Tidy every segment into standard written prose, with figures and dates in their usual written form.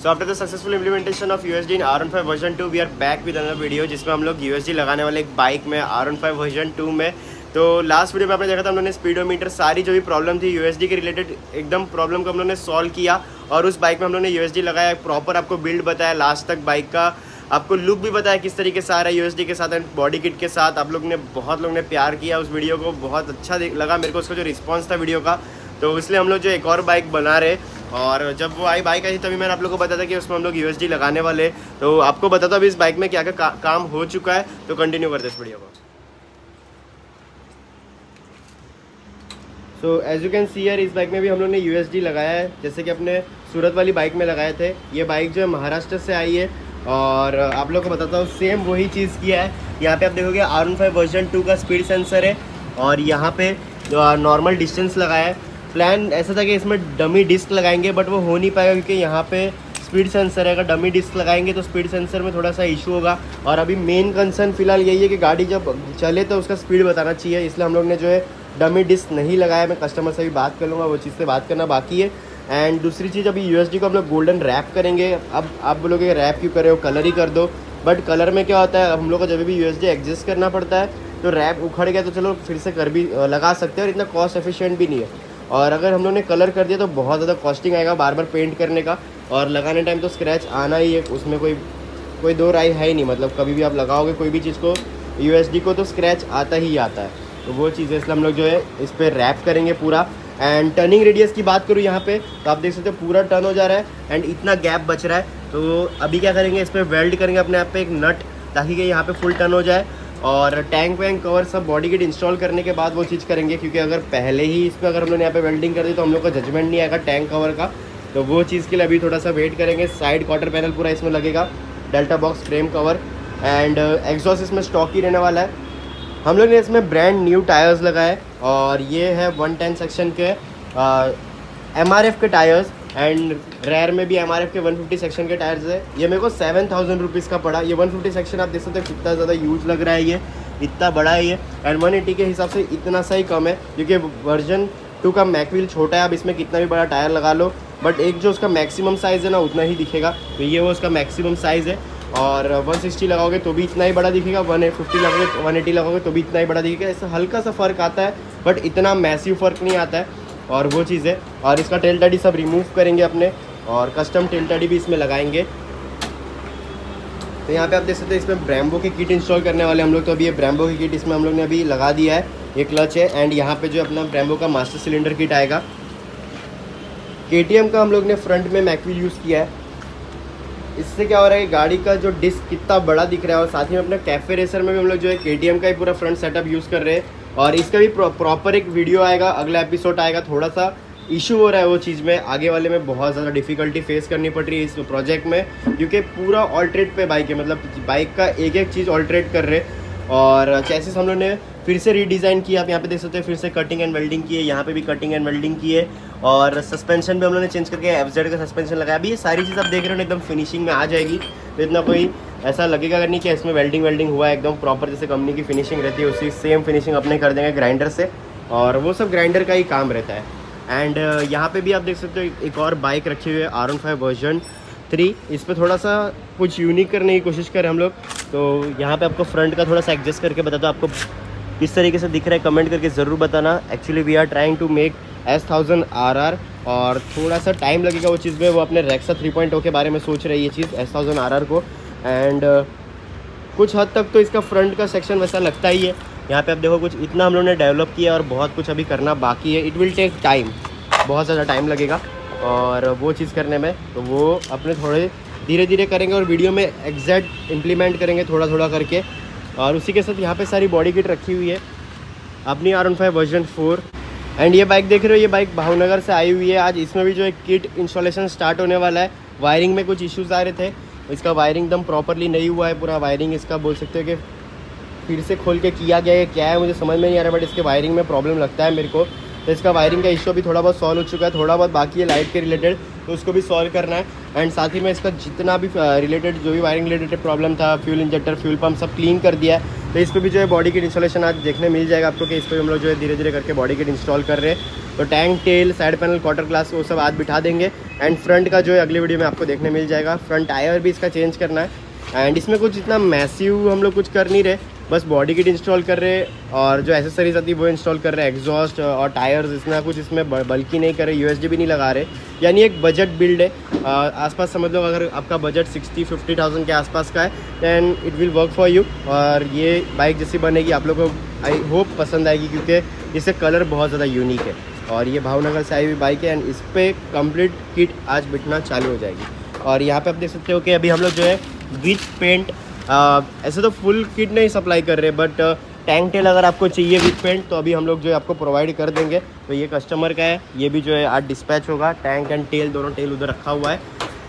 So after the successful implementation of USD in R15 version 2 we are back with another video जिसमें हम लोग USD लगाने वाले एक बाइक में R15 वर्जन 2 में। तो लास्ट वीडियो में आपने देखा था हम लोगों ने स्पीडोमीटर सारी जो भी प्रॉब्लम थी USD के रिलेटेड एकदम प्रॉब्लम को हम लोगों ने सॉल्व किया और उस बाइक में हम लोगों ने USD लगाया, प्रॉपर आपको बिल्ड बताया, लास्ट तक बाइक का आपको लुक भी बताया किस तरीके से आ रहा है USD के साथ एंड बॉडी किट के साथ। आप लोग ने बहुत लोगों ने प्यार किया उस वीडियो को, बहुत अच्छा लगा मेरे को उसका जो रिस्पॉन्स था वीडियो का। तो इसलिए हम लोग जो एक और बाइक बना रहे और जब वो बाइक आई तभी मैंने आप लोगों को बताया था कि उसमें हम लोग USD लगाने वाले। तो आपको बताता अभी इस बाइक में क्या क्या काम हो चुका है, तो कंटिन्यू करते इस वीडियो को। तो एज यू कैन सी यार इस बाइक में भी हम लोग ने USD लगाया है, जैसे कि अपने सूरत वाली बाइक में लगाए थे। ये बाइक जो है महाराष्ट्र से आई है और आप लोगों को बताता हूँ सेम वही चीज़ किया है। यहाँ पे आप देखोगे R15 वर्जन 2 का स्पीड सेंसर है और यहाँ पे नॉर्मल डिस्टेंस लगाया है। प्लान ऐसा था कि इसमें डमी डिस्क लगाएंगे बट वो हो नहीं पाएगा क्योंकि यहाँ पे स्पीड सेंसर है। अगर डमी डिस्क लगाएंगे तो स्पीड सेंसर में थोड़ा सा इशू होगा और अभी मेन कंसर्न फिलहाल यही है कि गाड़ी जब चले तो उसका स्पीड बताना चाहिए, इसलिए हम लोग ने जो है डमी डिस्क नहीं लगाया। मैं कस्टमर से भी बात कर लूँगा, वो चीज़ से बात करना बाकी है। एंड दूसरी चीज़ अभी USD को हम लोग गोल्डन रैप करेंगे। अब आप बोलोगे रैप क्यों करे हो, कलर ही कर दो। बट कलर में क्या होता है, हम लोग को जब भी USD एडजस्ट करना पड़ता है तो रैप उखड़ गया तो चलो फिर से कर भी लगा सकते हैं और इतना कॉस्ट एफिशिएंट भी नहीं है। और अगर हम लोग ने कलर कर दिया तो बहुत ज़्यादा कॉस्टिंग आएगा बार बार पेंट करने का और लगाने टाइम तो स्क्रैच आना ही है, उसमें कोई दो राय है ही नहीं। मतलब कभी भी आप लगाओगे कोई भी चीज़ को USD को तो स्क्रैच आता ही आता है, तो वो चीज़ है। इसलिए हम लोग जो है इस पर रैप करेंगे पूरा। एंड टर्निंग रेडियस की बात करूँ यहाँ पे तो आप देख सकते हो पूरा टर्न हो जा रहा है एंड इतना गैप बच रहा है। तो अभी क्या करेंगे, इस पर वेल्ड करेंगे अपने आप पे एक नट ताकि कि यहाँ पे फुल टर्न हो जाए और टैंक वैंक कवर सब बॉडी किट इंस्टॉल करने के बाद वो चीज़ करेंगे, क्योंकि अगर पहले ही इस पर अगर हम लोग यहाँ पे वेल्डिंग कर दी तो हम लोग का जजमेंट नहीं आएगा टैंक कवर का। तो वो चीज़ के लिए अभी थोड़ा सा वेट करेंगे। साइड क्वार्टर पैनल पूरा इसमें लगेगा, delta box frame cover and exhaust इसमें स्टॉक ही रहने वाला है। हम लोग ने इसमें ब्रांड न्यू टायर्स लगाए और ये है 110 सेक्शन के MRF के टायर्स एंड रेयर में भी MRF के 150 सेक्शन के टायर्स है। ये मेरे को 7000 रुपीज़ का पड़ा। ये 150 सेक्शन आप देख सकते हो कितना ज़्यादा यूज लग रहा है, ये इतना बड़ा है ये एंड 180 के हिसाब से इतना सा ही कम है क्योंकि वर्जन 2 का मैकव्हील छोटा है। अब इसमें कितना भी बड़ा टायर लगा लो बट एक जो उसका मैक्सिमम साइज़ है ना उतना ही दिखेगा, तो ये वो उसका मैक्सिमम साइज़ है। और 160 लगाओगे तो भी इतना ही बड़ा दिखेगा, 150 लगाओगे 180 लगाओगे तो भी इतना ही बड़ा दिखेगा। इससे हल्का सा फ़र्क आता है बट इतना मैसिव फ़र्क नहीं आता है और वो चीज़ है। और इसका टेल टडी सब रिमूव करेंगे अपने और कस्टम टेल टडी भी इसमें लगाएंगे। तो यहाँ पे आप देख सकते हैं इसमें ब्रैम्बो की किट इंस्टॉल करने वाले हम लोग। तो अभी ये ब्रैम्बो की किट इसमें हम लोग ने अभी लगा दिया है। ये क्लच है एंड यहाँ पे जो अपना ब्रैम्बो का मास्टर सिलेंडर किट आएगा। KTM का हम लोग ने फ्रंट में मैकव्हील यूज़ किया है। इससे क्या हो रहा है कि गाड़ी का जो डिस्क कितना बड़ा दिख रहा है और साथ ही में अपना कैफे रेसर में भी हम लोग जो है KTM का ही पूरा फ्रंट सेटअप यूज़ कर रहे हैं और इसका भी प्रॉपर एक वीडियो आएगा, अगला एपिसोड आएगा। थोड़ा सा इशू हो रहा है वो चीज़ में, आगे वाले में बहुत ज़्यादा डिफ़िकल्टी फेस करनी पड़ रही है इस प्रोजेक्ट में क्योंकि पूरा ऑल्ट्रेट पे बाइक है, मतलब बाइक का एक एक चीज़ ऑल्ट्रेट कर रहे और चैसिस हम लोग ने फिर से रीडिज़ाइन किया। आप यहाँ पे देख सकते हैं फिर से कटिंग एंड वेल्डिंग की है, यहाँ पे भी कटिंग एंड वेल्डिंग की है और सस्पेंशन भी हम लोग ने चेंज करके FZ का सस्पेंशन लगाया। अभी ये सारी चीज़ आप देख रहे हो एकदम फिनिशिंग में आ जाएगी, तो इतना कोई ऐसा लगेगा नहीं कि इसमें वेल्डिंग हुआ है। एकदम प्रॉपर जैसे कंपनी की फिनिशिंग रहती है उसी सेम फिनिशिंग अपने कर देंगे ग्राइंडर से और वो सब ग्राइंडर का ही काम रहता है। एंड यहाँ पे भी आप देख सकते हो एक और बाइक रखी हुई है R15 वर्जन 3। इस पर थोड़ा सा कुछ यूनिक करने की कोशिश करें हम लोग। तो यहाँ पे आपको फ्रंट का थोड़ा सा एडजस्ट करके बताता हूँ आपको किस तरीके से दिख रहा है, कमेंट करके ज़रूर बताना। Actually we are trying to make S1000 RR और थोड़ा सा टाइम लगेगा वो चीज़ में। वो अपने रेक्सा 3.0 के बारे में सोच रही है ये चीज़ S1000 RR को एंड कुछ हद तक तो इसका फ्रंट का सेक्शन वैसा लगता ही है। यहाँ पे आप देखो कुछ इतना हम लोगों ने डेवलप किया और बहुत कुछ अभी करना बाकी है। इट विल टेक टाइम, बहुत ज़्यादा टाइम लगेगा और वो चीज़ करने में, तो वो अपने थोड़े धीरे धीरे करेंगे और वीडियो में एग्जैक्ट इम्प्लीमेंट करेंगे थोड़ा थोड़ा करके। और उसी के साथ यहाँ पे सारी बॉडी किट रखी हुई है अपनी R15 वर्जन 4 एंड ये बाइक देख रहे हो, ये बाइक भावनगर से आई हुई है। आज इसमें भी जो एक किट इंस्टॉलेशन स्टार्ट होने वाला है। वायरिंग में कुछ इश्यूज़ आ रहे थे, इसका वायरिंग एकदम प्रॉपरली नहीं हुआ है। पूरा वायरिंग इसका बोल सकते हो कि फिर से खोल के किया गया है, क्या है मुझे समझ में नहीं आ रहा बट इसके वायरिंग में प्रॉब्लम लगता है मेरे को। तो इसका वायरिंग का इशू अभी थोड़ा बहुत सॉल्व हो चुका है, थोड़ा बहुत बाकी है लाइट के रिलेटेड, तो उसको भी सॉल्व करना है। एंड साथ ही में इसका जितना भी रिलेटेड जो भी वायरिंग रिलेटेड प्रॉब्लम था, फ्यूल इंजेक्टर, फ्यूल पम्प सब क्लीन कर दिया है। तो इस पर भी जो है बॉडी किट इंस्टॉलेशन आज देखने मिल जाएगा आपको कि इस पर हम लोग जो है धीरे धीरे करके बॉडी किट इंस्टॉल कर रहे हैं। तो tank, tail, side panel, quarter glass वो सब आज बिठा देंगे। एंड फ्रंट का जो है अगली वीडियो में आपको देखने मिल जाएगा। फ्रंट टायर भी इसका चेंज करना है। एंड इसमें कुछ इतना मैसिव हम लोग कुछ कर नहीं रहे, बस बॉडी किट इंस्टॉल कर रहे हैं और जो एसेसरीज आती है वो इंस्टॉल कर रहे हैं। एग्जॉस्ट और टायर्स इतना कुछ इसमें बल्कि नहीं कर रहे, यूएसडी भी नहीं लगा रहे, यानी एक बजट बिल्ड है। आसपास समझ लो अगर आपका बजट 60-50,000 के आसपास का है then it will work for you. और ये बाइक जैसी बनेगी आप लोगों को आई होप पसंद आएगी, क्योंकि इससे कलर बहुत ज़्यादा यूनिक है। और ये भावनगर से आई हुई बाइक है एंड इस पर कंप्लीट किट आज बिठना चालू हो जाएगी। और यहाँ पे आप देख सकते हो कि अभी हम लोग जो है विथ पेंट, ऐसे तो फुल किट नहीं सप्लाई कर रहे, बट टैंक टेल अगर आपको चाहिए विथ पेंट तो अभी हम लोग जो है आपको प्रोवाइड कर देंगे। तो ये कस्टमर का है, ये भी जो है आज डिस्पैच होगा। टैंक एंड टेल दोनों, टेल उधर रखा हुआ है।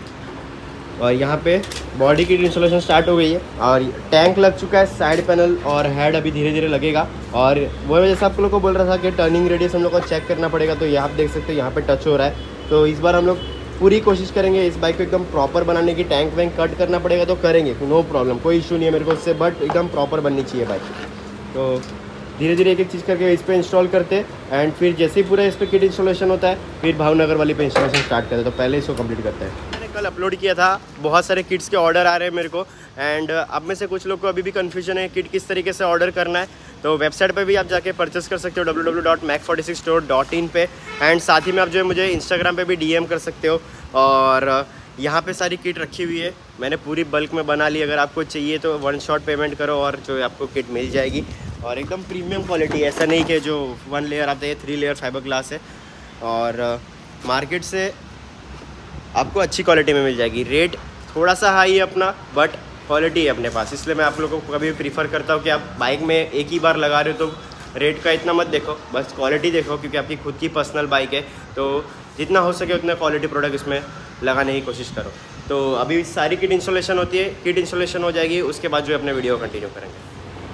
और यहाँ पे बॉडी किट इंस्टॉलेशन स्टार्ट हो गई है और टैंक लग चुका है, साइड पैनल और हेड अभी धीरे धीरे लगेगा। और वो मैं जैसे आप लोग को बोल रहा था कि टर्निंग रेडियस हम लोग को चेक करना पड़ेगा, तो यहाँ आप देख सकते हो यहाँ पे टच हो रहा है। तो इस बार हम लोग पूरी कोशिश करेंगे इस बाइक को एकदम प्रॉपर बनाने की। टैंक वैंक कट करना पड़ेगा तो करेंगे, नो प्रॉब्लम, कोई इशू नहीं है मेरे को उससे, बट एकदम प्रॉपर बननी चाहिए बाइक। तो धीरे धीरे एक एक चीज़ करके इस पर इंस्टॉल करते एंड फिर जैसे ही पूरा इस पर किट इंस्टॉलेशन होता है फिर भावनगर वाली पे इंस्टॉलेशन स्टार्ट करते हैं। तो पहले इसको कंप्लीट करते हैं। मैंने कल अपलोड किया था, बहुत सारे किट्स के ऑर्डर आ रहे हैं मेरे को। एंड अब में से कुछ लोग को अभी भी कन्फ्यूजन है किट किस तरीके से ऑर्डर करना है। तो वेबसाइट पे भी आप जाके परचेस कर सकते हो www.mac46store.in पे। एंड साथ ही में आप जो है मुझे इंस्टाग्राम पे भी DM कर सकते हो। और यहाँ पे सारी किट रखी हुई है, मैंने पूरी बल्क में बना ली। अगर आपको चाहिए तो 1 शॉट पेमेंट करो और जो आपको किट मिल जाएगी। और एकदम प्रीमियम क्वालिटी, ऐसा नहीं कि जो 1 लेयर आता है, 3 लेयर फाइबर ग्लास है। और मार्केट से आपको अच्छी क्वालिटी में मिल जाएगी। रेट थोड़ा सा हाई है अपना, बट क्वालिटी है अपने पास, इसलिए मैं आप लोगों को कभी प्रीफर करता हूँ कि आप बाइक में एक ही बार लगा रहे हो तो रेट का इतना मत देखो, बस क्वालिटी देखो, क्योंकि आपकी खुद की पर्सनल बाइक है। तो जितना हो सके उतना क्वालिटी प्रोडक्ट इसमें लगाने की कोशिश करो। तो अभी सारी किट इंस्टॉलेशन होती है, किट इंस्टॉलेशन हो जाएगी, उसके बाद जो है अपने वीडियो कंटिन्यू करेंगे।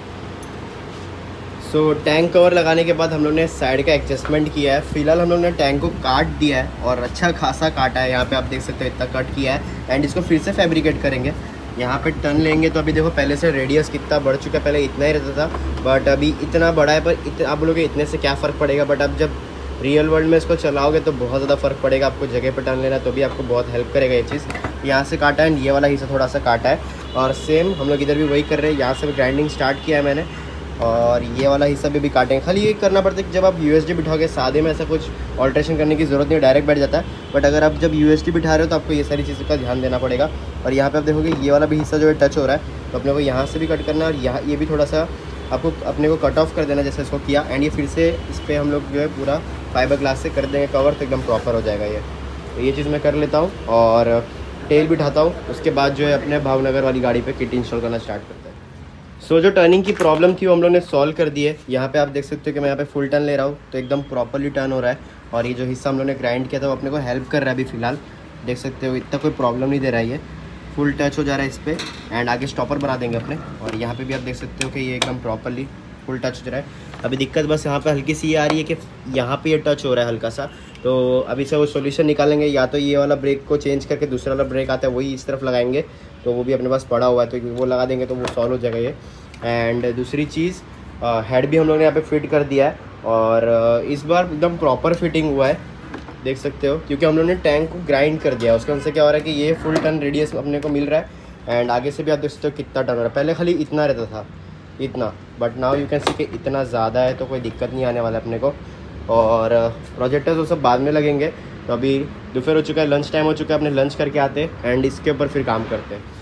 सो टैंक कवर लगाने के बाद हम लोग ने साइड का एडजस्टमेंट किया है। फिलहाल हम लोग ने टैंक को काट दिया है और अच्छा खासा काटा है, यहाँ पे आप देख सकते हो इतना कट किया है। एंड इसको फिर से फैब्रिकेट करेंगे। यहाँ पे टर्न लेंगे तो अभी देखो पहले से रेडियस कितना बढ़ चुका है, पहले इतना ही रहता था बट अभी इतना बड़ा है। पर आप बोलोगे इतने से क्या फ़र्क पड़ेगा, बट अब जब रियल वर्ल्ड में इसको चलाओगे तो बहुत ज़्यादा फ़र्क पड़ेगा। आपको जगह पर टर्न लेना तो भी आपको बहुत हेल्प करेगा ये चीज़। यहाँ से काटा है, ये वाला हिस्सा थोड़ा सा काटा है और सेम हम लोग इधर भी वही कर रहे हैं। यहाँ से भी ग्राइंडिंग स्टार्ट किया है मैंने और ये वाला हिस्सा भी काटेंगे। खाली ये करना पड़ता है कि जब आप यूएसडी बिठाओगे, सादे में ऐसा कुछ ऑल्ट्रेशन करने की ज़रूरत नहीं, डायरेक्ट बैठ जाता है। बट अगर आप जब यूएसडी बिठा रहे हो तो आपको ये सारी चीज़ों का ध्यान देना पड़ेगा। और यहाँ पे आप देखोगे ये वाला भी हिस्सा जो है टच हो रहा है, तो अपने को यहाँ से भी कट करना है और यहाँ ये भी थोड़ा सा आपको अपने को कट ऑफ कर देना जैसे इसको किया। एंड ये फिर से इस पर हम लोग जो है पूरा फाइबर ग्लास से कर देंगे कवर, तो एकदम प्रॉपर हो जाएगा ये। तो ये चीज़ मैं कर लेता हूँ और टेल बिठाता हूँ, उसके बाद जो है अपने भावनगर वाली गाड़ी पे किट इंस्टॉल करना स्टार्ट करते हैं। सो जो टर्निंग की प्रॉब्लम थी वो हम लोग ने सॉल्व कर दी है। यहाँ पे आप देख सकते हो कि मैं यहाँ पे फुल टर्न ले रहा हूँ तो एकदम प्रॉपरली टर्न हो रहा है। और ये जो हिस्सा हम लोग ने ग्राइंड किया था वो अपने को हेल्प कर रहा है अभी फ़िलहाल, देख सकते हो इतना कोई प्रॉब्लम नहीं दे रहा है, ये फुल टच हो जा रहा है इस पर। एंड आगे स्टॉपर बना देंगे अपने। और यहाँ पे भी आप देख सकते हो कि ये एकदम प्रॉपरली फुल टच हो रहा है। अभी दिक्कत बस यहाँ पे हल्की सी ये आ रही है कि यहाँ पे ये टच हो रहा है हल्का सा, तो अभी से वो सॉल्यूशन निकालेंगे। या तो ये वाला ब्रेक को चेंज करके दूसरा वाला ब्रेक आता है वही इस तरफ लगाएंगे, तो वो भी अपने पास पड़ा हुआ है, तो वो लगा देंगे तो वो सॉल्व हो जाएगा ये। एंड दूसरी चीज़ हेड भी हम लोग ने यहाँ पे फिट कर दिया है और इस बार एकदम प्रॉपर फिटिंग हुआ है, देख सकते हो, क्योंकि हम लोग ने टैंक को ग्राइंड कर दिया। उसके वजह से क्या हो रहा है कि ये फुल टर्न रेडियस अपने को मिल रहा है। एंड आगे से भी आप देख सकते हो कितना टर्न हो रहा है। पहले खाली इतना रहता था, इतना, but now you can see कि इतना ज़्यादा है, तो कोई दिक्कत नहीं आने वाला अपने को। और प्रोजेक्टर्स वो सब बाद में लगेंगे। तो अभी दोपहर हो चुका है, लंच टाइम हो चुका है, अपने लंच करके आते हैं एंड इसके ऊपर फिर काम करते हैं।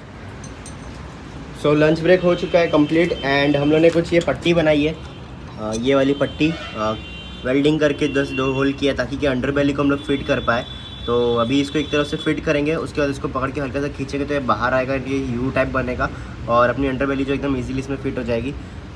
सो लंच ब्रेक हो चुका है कंप्लीट एंड हम लोग ने कुछ ये पट्टी बनाई है, ये वाली पट्टी वेल्डिंग करके 2 होल किया ताकि कि अंडर बेली को हम लोग फिट कर पाए। तो अभी इसको एक तरफ से फिट करेंगे, उसके बाद इसको पकड़ के हल्का सा खींचेंगे तो ये बाहर आएगा, ये यू टाइप बनेगा और अपनी अंडर बेली जो एकदम ईजिली इसमें फिट हो जाएगी।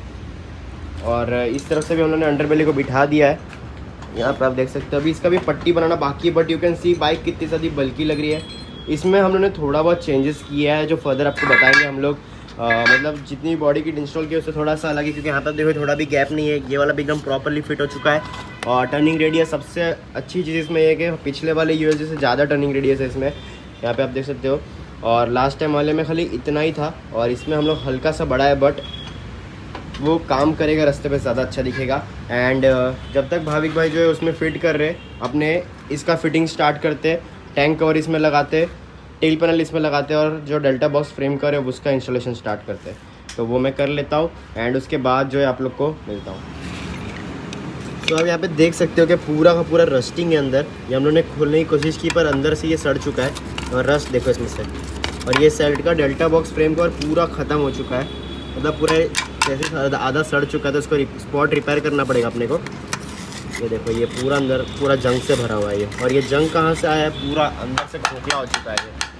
और इस तरफ से भी हम लोगों ने अंडर बेली को बिठा दिया है, यहाँ पर आप देख सकते हो। अभी इसका भी पट्टी बनाना बाकी है, but you can see bike कितनी ज़्यादा बल्कि लग रही है। इसमें हम लोगों ने थोड़ा बहुत चेंजेस किया है जो फर्दर आपको बताएंगे हम लोग। मतलब जितनी बॉडी किट इंस्टॉल की उससे थोड़ा सा अलग है, क्योंकि यहाँ पर देखो थोड़ा भी गैप नहीं है, ये वाला भी एकदम प्रॉपरली फिट हो चुका है। और टर्निंग रेडियस सबसे अच्छी चीज़ इसमें ये है कि पिछले वाले यूएसडी से ज़्यादा टर्निंग रेडियस है इसमें, यहाँ पे आप देख सकते हो। और लास्ट टाइम वाले में खाली इतना ही था और इसमें हम लोग हल्का सा बढ़ा है, बट वो काम करेगा, रास्ते पे ज़्यादा अच्छा दिखेगा। एंड जब तक भाविक भाई जो है उसमें फ़िट कर रहे, अपने इसका फिटिंग स्टार्ट करते, टैंक कवर इसमें लगाते, टेल पैनल इसमें लगाते और जो डेल्टा बॉक्स फ्रेम कवर है उसका इंस्टॉलेशन स्टार्ट करते। तो वो मैं कर लेता हूँ एंड उसके बाद जो है आप लोग को मिलता हूँ। तो अब यहाँ पे देख सकते हो कि पूरा का पूरा रस्टिंग है अंदर। ये हम लोगों ने खोलने की कोशिश की पर अंदर से ये सड़ चुका है और रस्ट देखो इसमें से। और ये साइड का डेल्टा बॉक्स फ्रेम कवर पूरा ख़त्म हो चुका है, मतलब पूरा जैसे आधा सड़ चुका है। तो उसको स्पॉट रिपेयर करना पड़ेगा अपने को। ये देखो ये पूरा अंदर पूरा जंग से भरा हुआ है ये। और ये जंग कहाँ से आया है, पूरा अंदर से खोखला हो चुका है ये।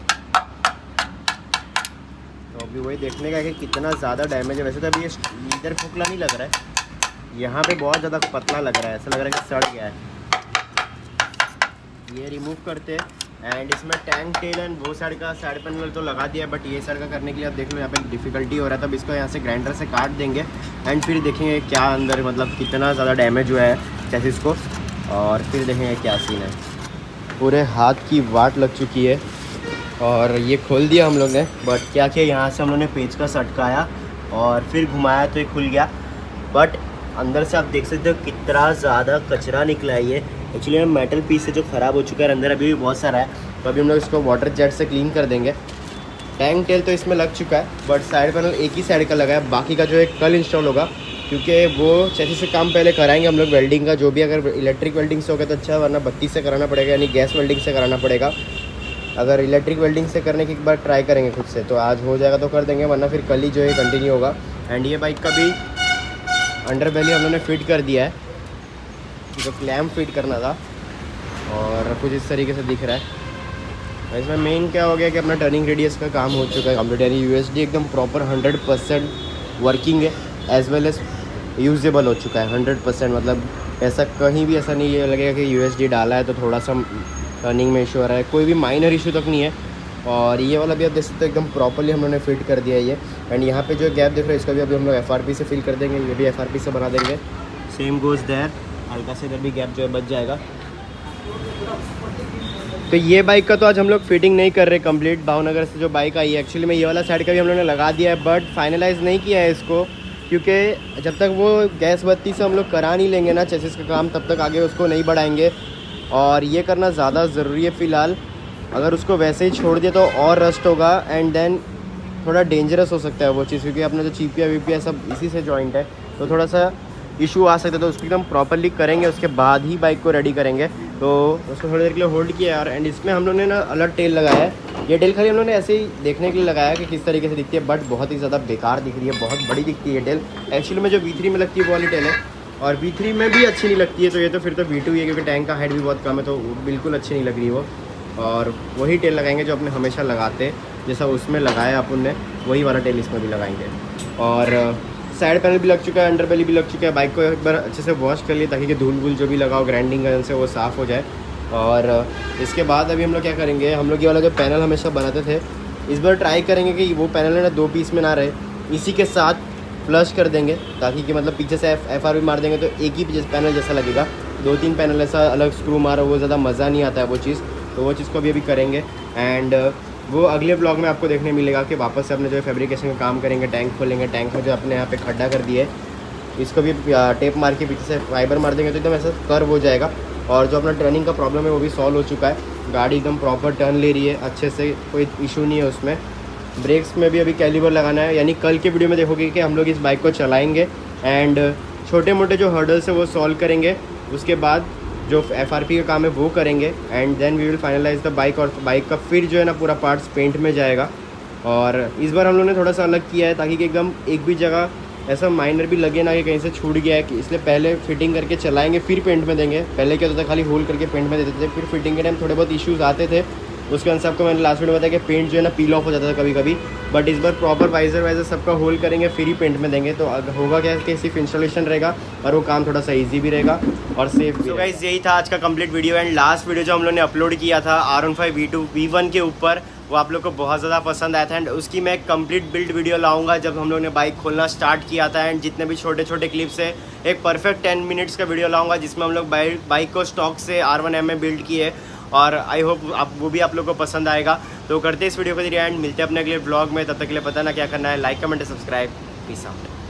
तो अभी वही देखने का है कि कितना ज़्यादा डैमेज है। वैसे तो अभी ये इधर खोखला नहीं लग रहा है, यहाँ पे बहुत ज़्यादा पतला लग रहा है, ऐसा लग रहा है कि सड़ गया है। ये रिमूव करते एंड इसमें टैंक टेल एंड वो साइड का साइड पैनल तो लगा दिया है, बट ये साइड का करने के लिए आप देख लो यहाँ पे डिफ़िकल्टी हो रहा है। तब इसको यहाँ से ग्राइंडर से काट देंगे एंड फिर देखेंगे क्या अंदर मतलब कितना ज़्यादा डैमेज हुआ है चेसिस को, और फिर देखेंगे क्या सीन है। पूरे हाथ की वाट लग चुकी है और ये खोल दिया हम लोग ने, बट क्या किया यहाँ से हम लोग ने पेच का सटकाया और फिर घुमाया तो ये खुल गया। बट अंदर से आप देख सकते हो कितना ज़्यादा कचरा निकला है ये। एक्चुअली मेटल पीस से जो ख़राब हो चुका है, अंदर अभी भी बहुत सारा है। तो अभी हम लोग इसको वाटर जेट से क्लीन कर देंगे। टैंक टेल तो इसमें लग चुका है, बट साइड पैनल एक ही साइड का लगा है, बाकी का जो है कल इंस्टॉल होगा, क्योंकि वो चेसिस से काम पहले कराएंगे हम लोग वेल्डिंग का। जो भी अगर इलेक्ट्रिक वेल्डिंग से होगा तो अच्छा, वरना बत्ती से कराना पड़ेगा, यानी गैस वेल्डिंग से कराना पड़ेगा। अगर इलेक्ट्रिक वेल्डिंग से करने की एक बार ट्राई करेंगे खुद से, तो आज हो जाएगा तो कर देंगे, वरना फिर कल ही जो है कंटिन्यू होगा। एंड ये बाइक का भी अंडर बेली हम लोगों ने फिट कर दिया है, जो क्लैम्प फिट करना था, और कुछ इस तरीके से दिख रहा है। इसमें मेन क्या हो गया कि अपना टर्निंग रेडियस का काम हो चुका है कंप्लीट, यानी यूएसडी एकदम प्रॉपर 100% वर्किंग है, एज वेल एज यूजेबल हो चुका है 100%। मतलब ऐसा कहीं भी ऐसा नहीं ये लगेगा कि यूएसडी डाला है तो थोड़ा सा टर्निंग में इशू आ रहा है, कोई भी माइनर इशू तक नहीं है। और ये वाला भी आप देख सकते हो एकदम प्रॉपर्ली हम लोगों ने फिट कर दिया है ये। एंड यहाँ पे जो गैप देख रहे हो इसका भी अभी हम लोग FRP से फिल कर देंगे, ये भी FRP से बना देंगे। सेम गोज़ देयर, हल्का से इधर भी गैप जो है बच जाएगा। तो ये बाइक का तो आज हम लोग फिटिंग नहीं कर रहे कंप्लीट। भावनगर से जो बाइक आई है, एक्चुअली में ये वाला साइड का भी हम लोगों ने लगा दिया है, बट फाइनलाइज़ नहीं किया है इसको, क्योंकि जब तक वो गैस बत्ती से हम लोग करा नहीं लेंगे ना चेसिस का काम, तब तक आगे उसको नहीं बढ़ाएंगे। और ये करना ज़्यादा ज़रूरी है फ़िलहाल। अगर उसको वैसे ही छोड़ दिया तो और रस्ट होगा एंड देन थोड़ा डेंजरस हो सकता है वो चीज़, क्योंकि अपना जो चीपिया वीपिया सब इसी से जॉइंट है, तो थोड़ा सा इशू आ सकता है। तो उसको एकदम प्रॉपर्ली करेंगे, उसके बाद ही बाइक को रेडी करेंगे। तो उसको थोड़ी देर के लिए होल्ड किया यार। एंड इसमें हम लोग ने ना अलग टेल लगाया है। ये टेल खाली हम लोग ने ऐसे ही देखने के लिए लगाया है कि किस तरीके से दिखती है, बट बहुत ही ज़्यादा बेकार दिख रही है, बहुत बड़ी दिखती है ये टेल। एक्चुअली में जो V3 में लगती है वो वाली टेल है, और V3 में भी अच्छी नहीं लगती है। तो ये तो फिर तो V2 ही है, क्योंकि टैंक का हाइट भी बहुत कम है, तो बिल्कुल अच्छी नहीं लग रही वो। और वही टेल लगाएंगे जो अपने हमेशा लगाते, जैसा उसमें लगाया अपन ने, वही वाला टेल इसमें भी लगाएंगे। और साइड पैनल भी लग चुका है, अंडर बेली भी लग चुका है। बाइक को एक बार अच्छे से वॉश कर लिए ताकि कि धूल वूल जो भी लगाओ ग्राइंडिंग गन से वो साफ़ हो जाए। और इसके बाद अभी हम लोग क्या करेंगे, हम लोग ये वाला जो पैनल हमेशा बनाते थे, इस बार ट्राई करेंगे कि वो पैनल है ना 2 पीस में ना रहे, इसी के साथ फ्लश कर देंगे, ताकि कि मतलब पीछे से FRP मार देंगे तो एक ही पैनल जैसा लगेगा। 2-3 पैनल ऐसा अलग स्क्रू मारो, वो ज़्यादा मज़ा नहीं आता है वो चीज़। तो वो चीज़ को अभी करेंगे एंड वो अगले ब्लॉग में आपको देखने मिलेगा कि वापस से अपने जो है फैब्रिकेशन का काम करेंगे, टैंक खोलेंगे, टैंक में जो अपने यहाँ पे खड्डा कर दिए इसको भी टेप मार के पीछे से फाइबर मार देंगे, तो एकदम ऐसा कर्व हो जाएगा। और जो अपना टर्निंग का प्रॉब्लम है वो भी सॉल्व हो चुका है, गाड़ी एकदम प्रॉपर टर्न ले रही है अच्छे से, कोई इशू नहीं है उसमें। ब्रेक्स में भी अभी कैलिबर लगाना है, यानी कल के वीडियो में देखोगे कि हम लोग इस बाइक को चलाएँगे एंड छोटे मोटे जो हर्डल्स है वो सॉल्व करेंगे। उसके बाद जो FRP का काम है वो करेंगे and then we will finalize the bike. और बाइक का फिर जो है ना पूरा पार्ट्स पेंट में जाएगा। और इस बार हम लोग ने थोड़ा सा अलग किया है, ताकि कि एकदम एक भी जगह ऐसा माइनर भी लगे ना कि कहीं से छूट गया है, कि इसलिए पहले फिटिंग करके चलाएंगे फिर पेंट में देंगे। पहले क्या होता था, खाली होल करके पेंट में देते थे, फिर फिटिंग के टाइम थोड़े बहुत इश्यूज़ आते थे। उसके अनुसार आपको मैंने लास्ट वीडियो बताया कि पेंट जो है ना पील ऑफ हो जाता था कभी कभी, बट इस बार प्रॉपर वाइजर सबका होल करेंगे फिर ही पेंट में देंगे। तो होगा क्या कि सिर्फ इंस्टॉलेशन रहेगा और वो काम थोड़ा सा ईजी भी रहेगा और सेफ भी। तो गाइस यही था आज का complete video. And last video जो हम लोग ने अपलोड किया था R15 V2 V1 के ऊपर, वो आप लोग को बहुत ज़्यादा पसंद आया था। एंड उसकी मैं कंप्लीट बिल्ड वीडियो लाऊंगा जब हम लोग ने बाइक खोलना स्टार्ट किया था। एंड जितने भी छोटे छोटे क्लिप्स है, एक परफेक्ट 10 मिनट्स का वीडियो लाऊंगा जिसमें हम लोग बाइक को स्टॉक से R1M में बिल्ड किए, और आई होप वो भी आप लोग को पसंद आएगा। तो करते इस वीडियो को एंड मिलते हैं अपने अगले ब्लॉग में। तब तक के लिए पता ना क्या करना है, like comment subscribe, peace out.